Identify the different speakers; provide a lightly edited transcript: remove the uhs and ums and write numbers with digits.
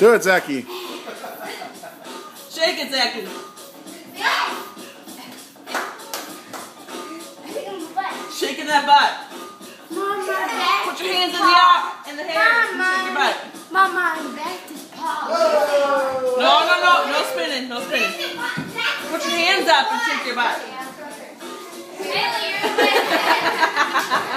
Speaker 1: Do it, Zachy.
Speaker 2: Shake it, Zachy. Shaking that butt.
Speaker 3: Mama,
Speaker 2: Put your hands in the hair and shake your butt.
Speaker 3: Mama, I'm back to Paul.
Speaker 2: No spinning, no spinning. Put your hands up and shake your butt.